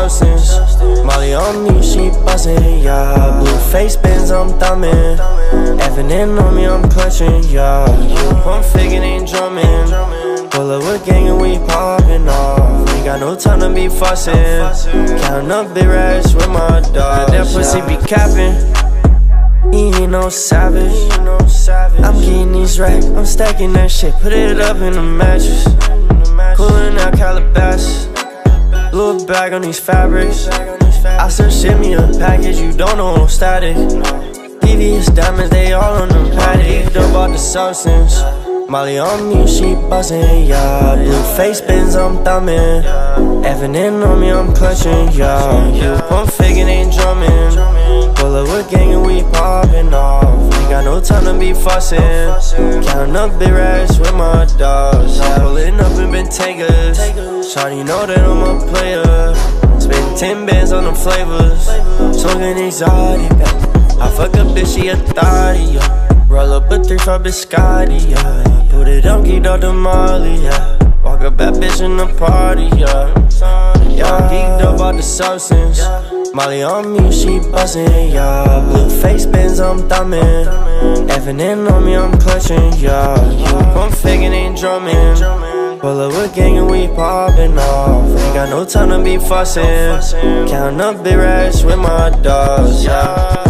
substance. Molly on me, she buzzing, yeah. Blue face bends, I'm thumbing. Effing in on me, I'm clutching, yeah. Pump faking, ain't drumming. Pull up with gang and we popping off. Ain't got no time to be fussing. Counting up big racks with my dog. That pussy be capping. He ain't no savage. I'm getting these racks, I'm stacking that shit. Put it up in the mattress. Coolin' out Calabasas. Little bag on these fabrics. I still ship me a package, you don't know I'm static. PVS diamonds, they all on them paddock. Up about the substance. Molly on me, she buzzing, yeah. Blue face bends, I'm thumbing. Effing in on me, I'm clutching, yeah. You pump faking, ain't drumming. Pull up with gang and we popping off. Ain't got no time to be fussing. Counting up big racks with my dogs. Pulling up in Bentegas. Shawty know that I'm a player. Spend 10 bands on them flavors. Smoking exotic, I fuck a bitch, she a thotty, yeah. Roll up a 3-5 biscotti, yeah. Put it on, geeked out the Molly, yeah. Walk a bad bitch in the party, yeah. Yeah, geeked up out the substance. Molly on me, she buzzing, yeah. Blue face bends, I'm thumbing. Effing in on me, I'm clutching, yeah. You pump faking, ain't drumming. Pull up with gang and we popping off. Ain't got no time to be fussing. Counting up big racks with my dogs, yeah.